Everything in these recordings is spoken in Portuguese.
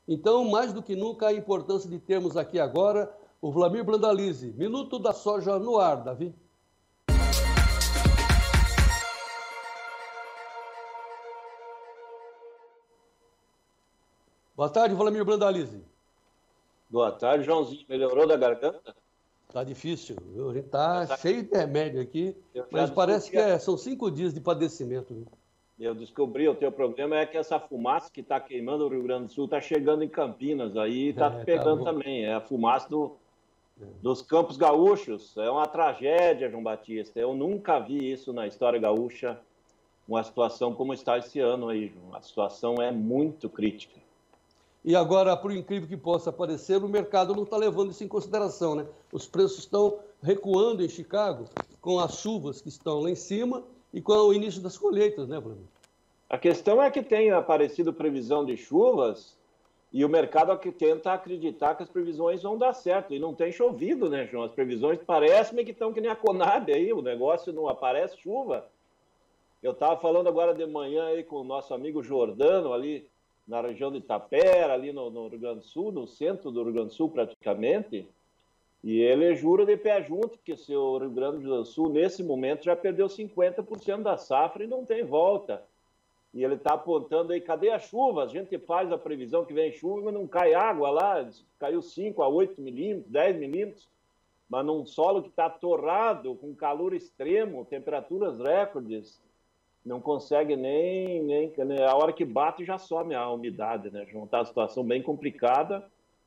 Então, mais do que nunca, a importância de termos aqui agora o Vlamir Brandalize. Minuto da Soja no ar, Davi. Boa tarde, Vlamir Brandalize. Boa tarde, Joãozinho. Melhorou da garganta? Tá difícil, viu? A gente tá cheio de remédio aqui, mas parece que são 5 dias de padecimento. Viu? Eu descobri, o teu problema é que essa fumaça que está queimando o Rio Grande do Sul está chegando em Campinas, aí está pegando também. É a fumaça dos Campos Gaúchos. É uma tragédia, João Batista. Eu nunca vi isso na história gaúcha, uma situação como está esse ano aí, João. A situação é muito crítica. E agora, por incrível que possa parecer, o mercado não está levando isso em consideração, né? Os preços estão recuando em Chicago com as chuvas que estão lá em cima e com o início das colheitas, né, Bruno? A questão é que tem aparecido previsão de chuvas e o mercado tenta acreditar que as previsões vão dar certo. E não tem chovido, né, João? As previsões parecem que estão que nem a Conab aí, o negócio não aparece chuva. Eu estava falando agora de manhã aí com o nosso amigo Jordano ali, na região de Itapera, ali no Rio Grande do Sul, no centro do Rio Grande do Sul praticamente, e ele jura de pé junto que o Rio Grande do Sul, nesse momento, já perdeu 50% da safra e não tem volta. E ele está apontando aí, cadê a chuva? A gente faz a previsão que vem chuva, mas não cai água lá, caiu 5 a 8 milímetros, 10 milímetros, mas num solo que está torrado, com calor extremo, temperaturas recordes, não consegue nem a hora que bate já some a umidade, né, João? Tá a situação bem complicada.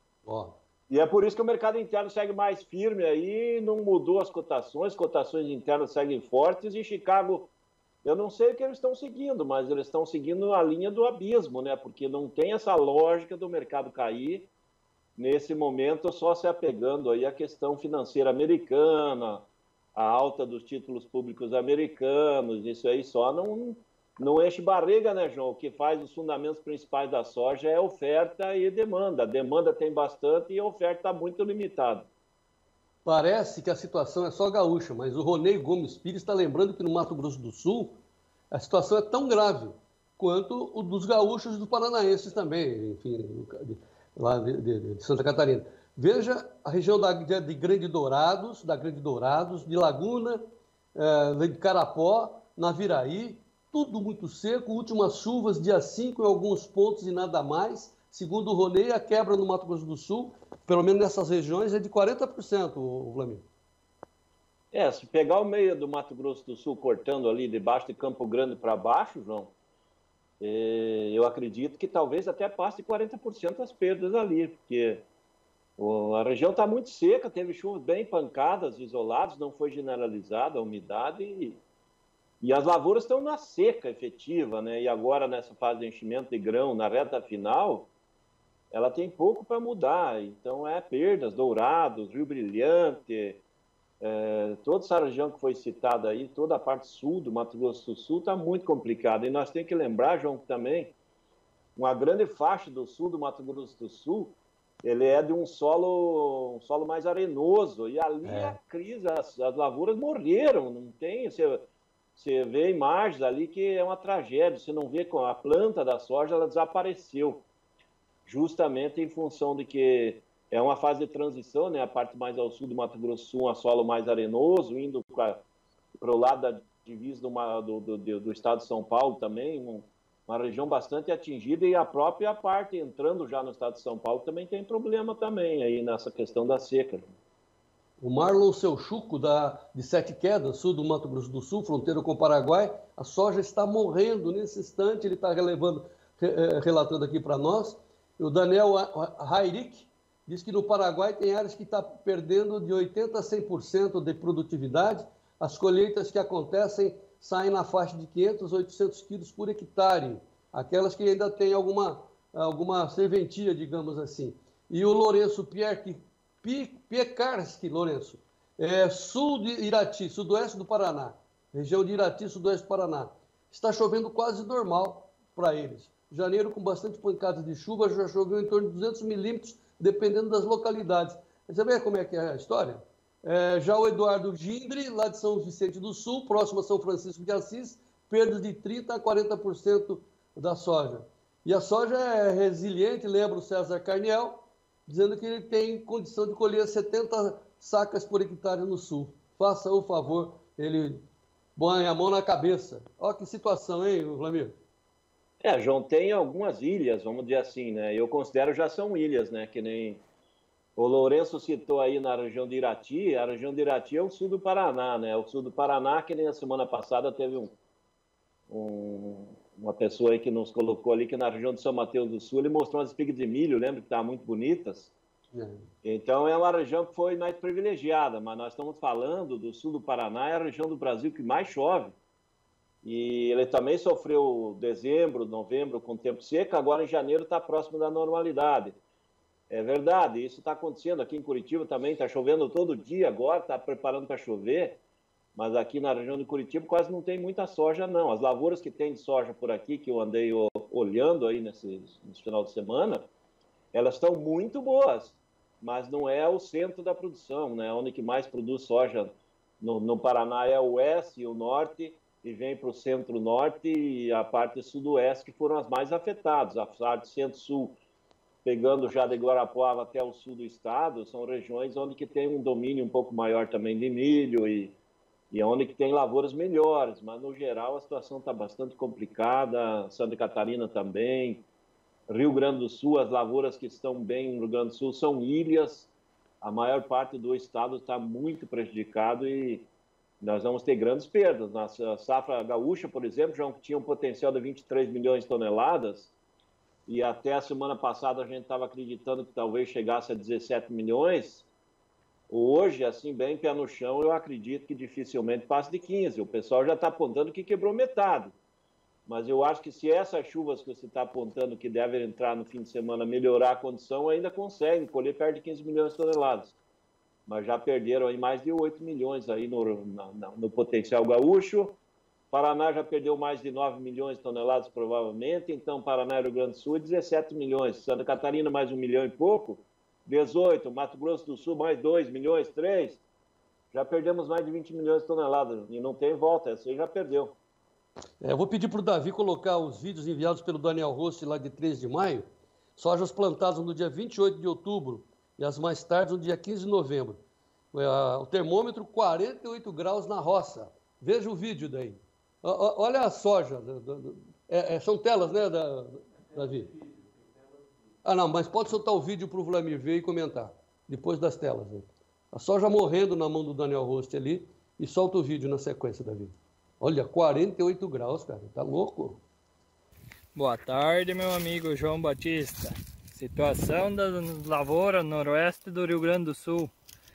E é por isso que o mercado interno segue mais firme aí, não mudou as cotações internas seguem fortes e Chicago, eu não sei o que eles estão seguindo, mas eles estão seguindo a linha do abismo, né? Porque não tem essa lógica do mercado cair nesse momento só se apegando aí à questão financeira americana, a alta dos títulos públicos americanos, isso aí só não enche barriga, né, João? O que faz os fundamentos principais da soja é oferta e demanda. A demanda tem bastante e a oferta está muito limitada. Parece que a situação é só gaúcha, mas o Ronei Gomes Pires está lembrando que no Mato Grosso do Sul a situação é tão grave quanto o dos gaúchos e dos paranaenses também, enfim, lá de Santa Catarina. Veja a região de Grande Dourados, de Laguna, de Carapó, Naviraí, tudo muito seco, últimas chuvas, dia 5 em alguns pontos e nada mais. Segundo o Ronei, a quebra no Mato Grosso do Sul, pelo menos nessas regiões, é de 40%, o Vlamir. Se pegar o meio do Mato Grosso do Sul, cortando ali debaixo de Campo Grande para baixo, João, eu acredito que talvez até passe de 40% as perdas ali, porque a região está muito seca, teve chuvas bem pancadas, isoladas, não foi generalizada a umidade e as lavouras estão na seca efetiva, né? E agora nessa fase de enchimento de grão, na reta final, ela tem pouco para mudar. Então perdas, Dourados, Rio Brilhante, toda essa região que foi citada aí, toda a parte sul do Mato Grosso do Sul está muito complicada. E nós temos que lembrar, João, que também uma grande faixa do sul do Mato Grosso do Sul, ele é de um solo mais arenoso, e ali a crise, as lavouras morreram, não tem, você vê imagens ali que é uma tragédia, você não vê com a planta da soja, ela desapareceu, justamente em função de que é uma fase de transição, né, a parte mais ao sul do Mato Grosso do Sul, um solo mais arenoso, indo para o lado da divisa do estado de São Paulo também, uma região bastante atingida, e a própria parte entrando já no estado de São Paulo também tem problema também aí nessa questão da seca. O Marlon Selchuco, de Sete Quedas, sul do Mato Grosso do Sul, fronteira com o Paraguai, a soja está morrendo nesse instante, ele está relatando aqui para nós. O Daniel Hairik diz que no Paraguai tem áreas que estão perdendo de 80% a 100% de produtividade, as colheitas que acontecem saem na faixa de 500 a 800 quilos por hectare, aquelas que ainda têm alguma serventia, digamos assim. E o Lourenço Piekarski, Lourenço, sul de Irati, sudoeste do Paraná, região de Irati, sudoeste do Paraná. Está chovendo quase normal para eles. Janeiro, com bastante pancadas de chuva, já choveu em torno de 200 milímetros, dependendo das localidades. Você vê como é que é a história? Já o Eduardo Gindre, lá de São Vicente do Sul, próximo a São Francisco de Assis, perdas de 30% a 40% da soja. E a soja é resiliente, lembra o César Carniel, dizendo que ele tem condição de colher 70 sacas por hectare no sul. Faça o favor, ele põe a mão na cabeça. Olha que situação, hein, Vlamir? João, tem algumas ilhas, vamos dizer assim, né? Eu considero já são ilhas, né? Que nem o Lourenço citou aí na região de Irati. A região de Irati é o sul do Paraná, né? O sul do Paraná, que nem a semana passada teve uma pessoa aí que nos colocou ali que na região de São Mateus do Sul ele mostrou umas espigas de milho, lembra que estavam muito bonitas? Então é uma região que foi mais privilegiada, mas nós estamos falando do sul do Paraná, é a região do Brasil que mais chove. E ele também sofreu dezembro, novembro com tempo seco, agora em janeiro está próximo da normalidade. É verdade, isso está acontecendo aqui em Curitiba também, está chovendo todo dia agora, está preparando para chover, mas aqui na região de Curitiba quase não tem muita soja não. As lavouras que tem de soja por aqui, que eu andei olhando aí nesse final de semana, elas estão muito boas, mas não é o centro da produção, né? Onde que mais produz soja no Paraná é o oeste e o norte, e vem para o centro-norte e a parte sudoeste, que foram as mais afetadas. A parte centro-sul, pegando já de Guarapuava até o sul do estado, são regiões onde que tem um domínio um pouco maior também de milho e onde que tem lavouras melhores, mas no geral a situação está bastante complicada, Santa Catarina também, Rio Grande do Sul, as lavouras que estão bem no Rio Grande do Sul são ilhas, a maior parte do estado está muito prejudicado e nós vamos ter grandes perdas. Na safra gaúcha, por exemplo, já tinha um potencial de 23 milhões de toneladas e até a semana passada a gente estava acreditando que talvez chegasse a 17 milhões. Hoje, assim, bem pé no chão, eu acredito que dificilmente passe de 15. O pessoal já está apontando que quebrou metade. Mas eu acho que se essas chuvas que você está apontando que devem entrar no fim de semana melhorar a condição, ainda conseguem colher perto de 15 milhões de toneladas. Mas já perderam aí mais de 8 milhões aí no potencial gaúcho. Paraná já perdeu mais de 9 milhões de toneladas, provavelmente. Então, Paraná e Rio Grande do Sul, 17 milhões. Santa Catarina, mais 1 milhão e pouco. 18. Mato Grosso do Sul, mais 2 milhões, 3. Já perdemos mais de 20 milhões de toneladas. E não tem volta, essa aí já perdeu. Eu vou pedir para o Davi colocar os vídeos enviados pelo Daniel Rossi lá de 3 de maio. Sojas plantadas no dia 28 de outubro e as mais tardes no dia 15 de novembro. O termômetro 48 graus na roça. Veja o vídeo daí. Olha a soja. São telas, né, Davi? Ah, não, mas pode soltar o vídeo para o Vlamir ver e comentar. Depois das telas. Né? A soja morrendo na mão do Daniel Rost ali e solta o vídeo na sequência, Davi. Olha, 48 graus, cara. Tá louco? Boa tarde, meu amigo João Batista. Situação das lavouras noroeste do Rio Grande do Sul.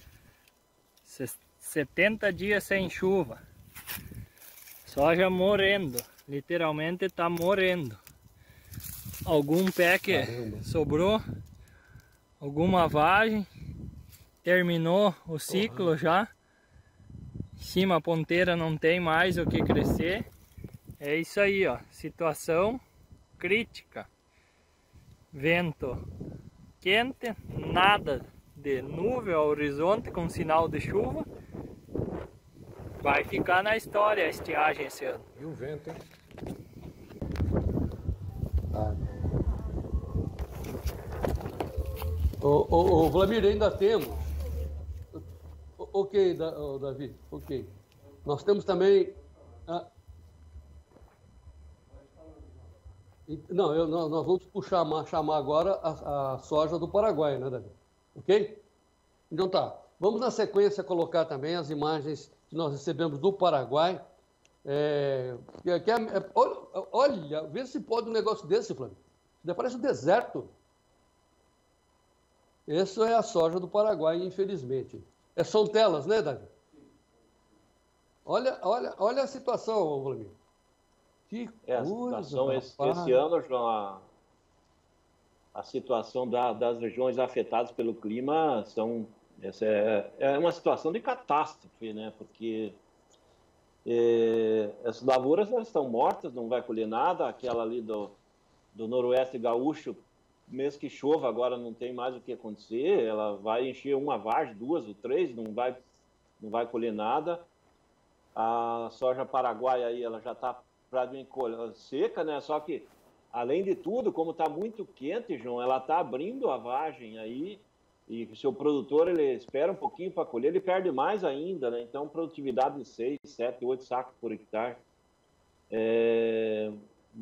70 dias sem chuva. Soja morrendo. Literalmente está morrendo. Algum pé que sobrou. Alguma vagem. Terminou o ciclo já. Em cima a ponteira não tem mais o que crescer. É isso aí, ó. Situação crítica. Vento quente, nada de nuvem ao horizonte com sinal de chuva. Vai ficar na história a estiagem esse ano. E o vento, hein? O Vlamir, ainda temos. Ok, Davi, ok. Nós temos também. Nós vamos chamar agora a soja do Paraguai, né, Davi? Ok? Então tá. Vamos na sequência colocar também as imagens que nós recebemos do Paraguai. Olha, vê se pode um negócio desse, Flávio. Parece um deserto. Essa é a soja do Paraguai, infelizmente. São telas, né, Davi? Olha a situação, Vlamir. Que coisa, esse ano, João, a situação das regiões afetadas pelo clima essa é uma situação de catástrofe, né? Porque as lavouras estão mortas, não vai colher nada. Aquela ali do noroeste gaúcho, mesmo que chova, agora não tem mais o que acontecer. Ela vai encher uma vargem, 2 ou 3, não vai colher nada. A soja paraguaia aí, ela já está praticamente seca, né? Só que Além de tudo, como está muito quente, João, ela está abrindo a vagem aí, e se o produtor ele espera um pouquinho para colher, ele perde mais ainda, né? Então, produtividade de 6, 7, 8 sacos por hectare. É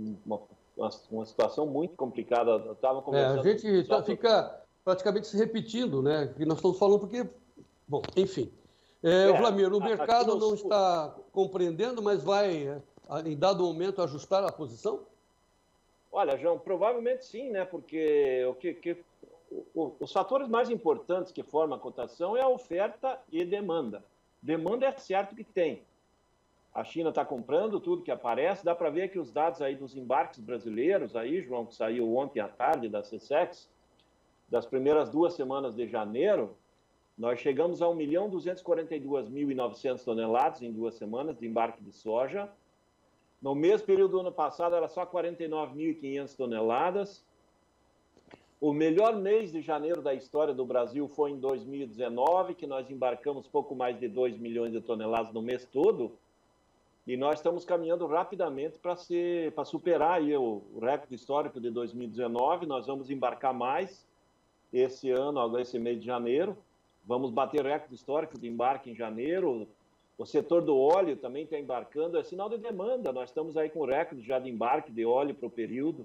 uma situação muito complicada. Eu estava conversando... A gente fica praticamente se repetindo, né? Que nós estamos falando porque... Bom, enfim. Vlamir, o mercado não está compreendendo, mas vai, em dado momento, ajustar a posição? Olha, João, provavelmente sim, né? Porque os fatores mais importantes que formam a cotação é a oferta e demanda. Demanda é certo que tem. A China está comprando tudo que aparece. Dá para ver que os dados aí dos embarques brasileiros, aí, João, que saiu ontem à tarde da SECEX, das primeiras 2 semanas de janeiro, nós chegamos a 1.242.900 toneladas em 2 semanas de embarque de soja. No mesmo período do ano passado, era só 49.500 toneladas. O melhor mês de janeiro da história do Brasil foi em 2019, que nós embarcamos pouco mais de 2 milhões de toneladas no mês todo. E nós estamos caminhando rapidamente para superar aí o recorde histórico de 2019. Nós vamos embarcar mais esse ano, esse mês de janeiro. Vamos bater recorde histórico de embarque em janeiro. O setor do óleo também está embarcando, é sinal de demanda. Nós estamos aí com recorde já de embarque de óleo para o período.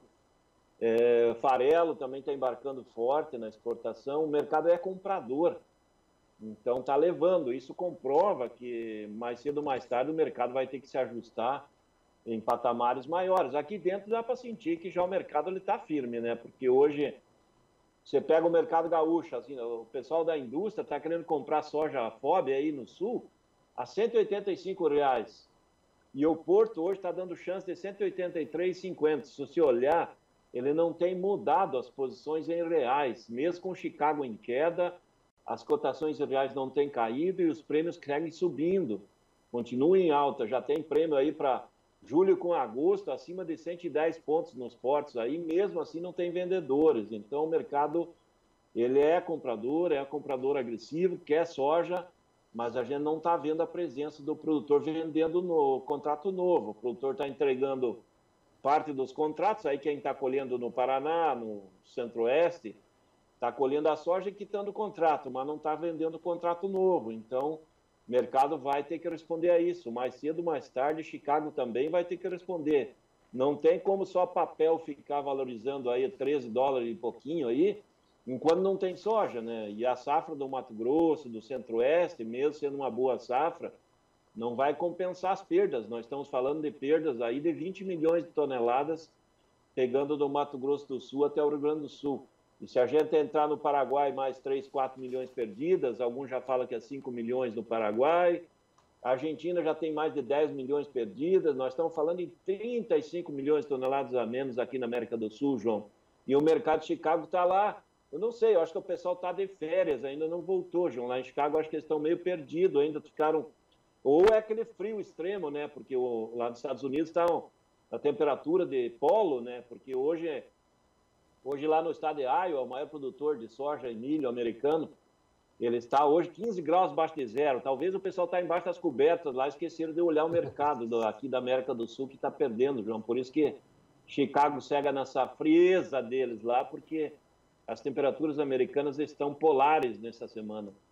Farelo também está embarcando forte na exportação. O mercado é comprador, então está levando. Isso comprova que mais cedo ou mais tarde o mercado vai ter que se ajustar em patamares maiores. Aqui dentro dá para sentir que já o mercado está firme, né? Porque hoje você pega o mercado gaúcho, assim, o pessoal da indústria está querendo comprar soja FOB aí no sul a R$ 185,00. E o Porto hoje está dando chance de R$ 183,50. Se você olhar, ele não tem mudado as posições em reais. Mesmo com Chicago em queda, as cotações em reais não têm caído e os prêmios seguem subindo. Continuam em alta. Já tem prêmio aí para julho com agosto, acima de 110 pontos nos portos. Aí, mesmo assim, não tem vendedores. Então, o mercado ele é comprador agressivo, quer soja, mas a gente não está vendo a presença do produtor vendendo no contrato novo. O produtor está entregando parte dos contratos, aí quem está colhendo no Paraná, no Centro-Oeste, está colhendo a soja e quitando o contrato, mas não está vendendo o contrato novo. Então, o mercado vai ter que responder a isso. Mais cedo ou mais tarde, Chicago também vai ter que responder. Não tem como só papel ficar valorizando aí $13 e pouquinho aí, enquanto não tem soja, né? E a safra do Mato Grosso, do Centro-Oeste, mesmo sendo uma boa safra, não vai compensar as perdas. Nós estamos falando de perdas aí de 20 milhões de toneladas, pegando do Mato Grosso do Sul até o Rio Grande do Sul. E se a gente entrar no Paraguai, mais 3, 4 milhões perdidas, alguns já falam que é 5 milhões no Paraguai, a Argentina já tem mais de 10 milhões perdidas, nós estamos falando em 35 milhões de toneladas a menos aqui na América do Sul, João. E o mercado de Chicago está lá. Eu não sei, eu acho que o pessoal está de férias, ainda não voltou, João. Lá em Chicago, eu acho que eles estão meio perdidos, ainda ficaram... Ou é aquele frio extremo, né? Porque lá nos Estados Unidos está a temperatura de polo, né? Porque hoje lá no estado de Iowa, o maior produtor de soja e milho americano, ele está hoje 15 graus abaixo de zero. Talvez o pessoal está embaixo das cobertas lá, esqueceram de olhar o mercado aqui da América do Sul, que está perdendo, João. Por isso que Chicago segue nessa frieza deles lá, porque as temperaturas americanas estão polares nessa semana.